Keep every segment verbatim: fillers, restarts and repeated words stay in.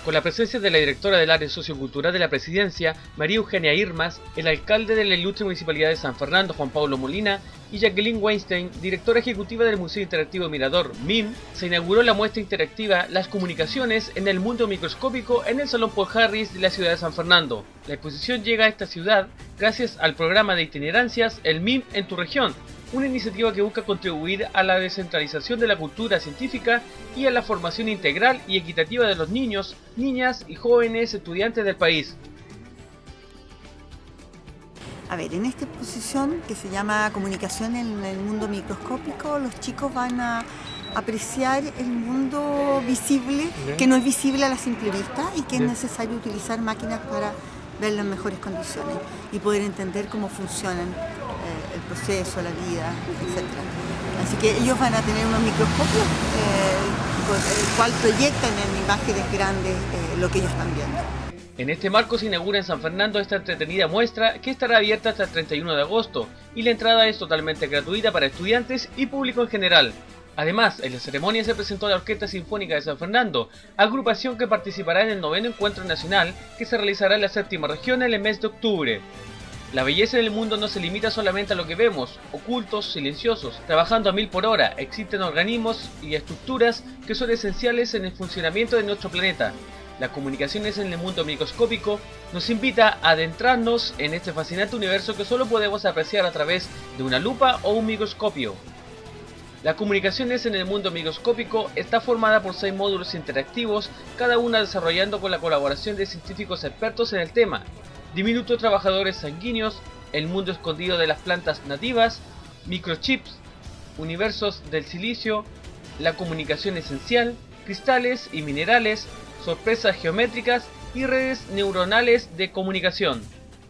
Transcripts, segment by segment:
con la presencia de la directora del área sociocultural de la Presidencia, María Eugenia Irmas, el alcalde de la ilustre Municipalidad de San Fernando, Juan Pablo Molina, y Jacqueline Weinstein, directora ejecutiva del Museo Interactivo Mirador, M I M, se inauguró la muestra interactiva Las comunicaciones en el mundo microscópico en el Salón Paul Harris de la ciudad de San Fernando. La exposición llega a esta ciudad gracias al programa de itinerancias El M I M en tu región, una iniciativa que busca contribuir a la descentralización de la cultura científica y a la formación integral y equitativa de los niños, niñas y jóvenes estudiantes del país. A ver, en esta exposición que se llama Comunicación en el mundo microscópico, los chicos van a apreciar el mundo visible, que no es visible a la simple vista y que es necesario utilizar máquinas para verlo en mejores condiciones y poder entender cómo funcionan eh, el proceso, la vida, etcétera. Así que ellos van a tener unos microscopios eh, con el cual proyectan en imágenes grandes eh, lo que ellos están viendo. En este marco se inaugura en San Fernando esta entretenida muestra que estará abierta hasta el treinta y uno de agosto y la entrada es totalmente gratuita para estudiantes y público en general. Además, en la ceremonia se presentó la Orquesta Sinfónica de San Fernando, agrupación que participará en el noveno Encuentro Nacional que se realizará en la séptima región en el mes de octubre. La belleza del mundo no se limita solamente a lo que vemos, ocultos, silenciosos, trabajando a mil por hora. Existen organismos y estructuras que son esenciales en el funcionamiento de nuestro planeta. Las comunicaciones en el mundo microscópico nos invita a adentrarnos en este fascinante universo que solo podemos apreciar a través de una lupa o un microscopio. Las comunicaciones en el mundo microscópico está formada por seis módulos interactivos, cada una desarrollando con la colaboración de científicos expertos en el tema: diminutos trabajadores sanguíneos, el mundo escondido de las plantas nativas, microchips, universos del silicio, la comunicación esencial, cristales y minerales, sorpresas geométricas y redes neuronales de comunicación.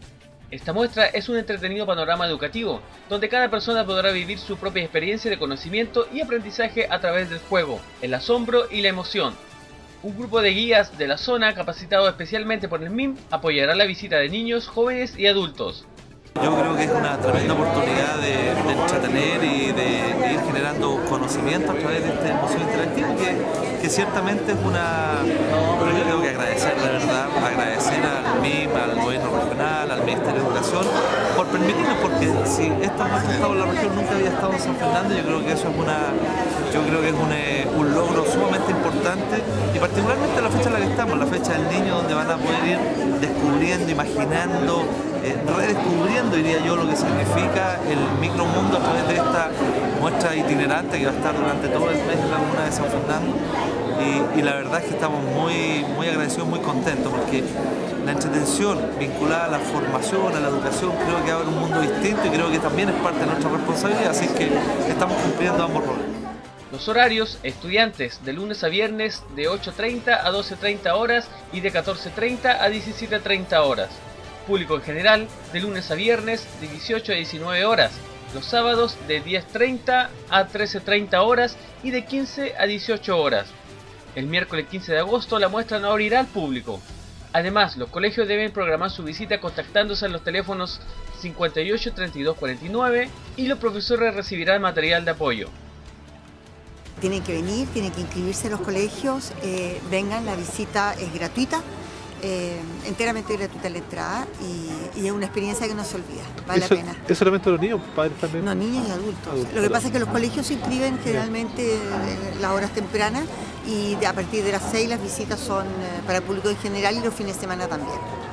Esta muestra es un entretenido panorama educativo, donde cada persona podrá vivir su propia experiencia de conocimiento y aprendizaje a través del juego, el asombro y la emoción. Un grupo de guías de la zona, capacitado especialmente por el M I M, apoyará la visita de niños, jóvenes y adultos. Yo creo que es una tremenda oportunidad de, de entretener y de, de ir generando conocimiento a través de este museo interactivo que, que ciertamente es una... Pero yo tengo que agradecer, de verdad, agradecer al M I M, al gobierno regional, al Ministerio de Educación, por permitirnos, porque si esto no ha estado en la región, nunca había estado en San Fernando. Yo creo que eso es una... Yo creo que es un, eh, un logro sumamente importante y particularmente la fecha en la que estamos, la fecha del niño, donde van a poder ir descubriendo, imaginando, eh, redescubriendo, diría yo, lo que significa el micromundo a través de esta muestra itinerante que va a estar durante todo el mes en la comuna de San Fernando. Y, y la verdad es que estamos muy, muy agradecidos, muy contentos, porque la entretención vinculada a la formación, a la educación, creo que abre un mundo distinto y creo que también es parte de nuestra responsabilidad, así que estamos cumpliendo ambos roles. Los horarios: estudiantes de lunes a viernes de ocho treinta a doce treinta horas y de catorce treinta a diecisiete treinta horas. Público en general de lunes a viernes de dieciocho a diecinueve horas. Los sábados de diez treinta a trece treinta horas y de quince a dieciocho horas. El miércoles quince de agosto la muestra no abrirá al público. Además, los colegios deben programar su visita contactándose en los teléfonos cincuenta y ocho, treinta y dos, cuarenta y nueve y los profesores recibirán material de apoyo. Tienen que venir, tienen que inscribirse en los colegios, eh, vengan, la visita es gratuita, eh, enteramente gratuita la entrada y, y es una experiencia que no se olvida, vale ¿Eso, la pena. ¿Es solamente los niños, padres también? No, niños y adultos. adultos Lo que pasa es que los colegios se inscriben generalmente en las horas tempranas y a partir de las seis las visitas son para el público en general y los fines de semana también.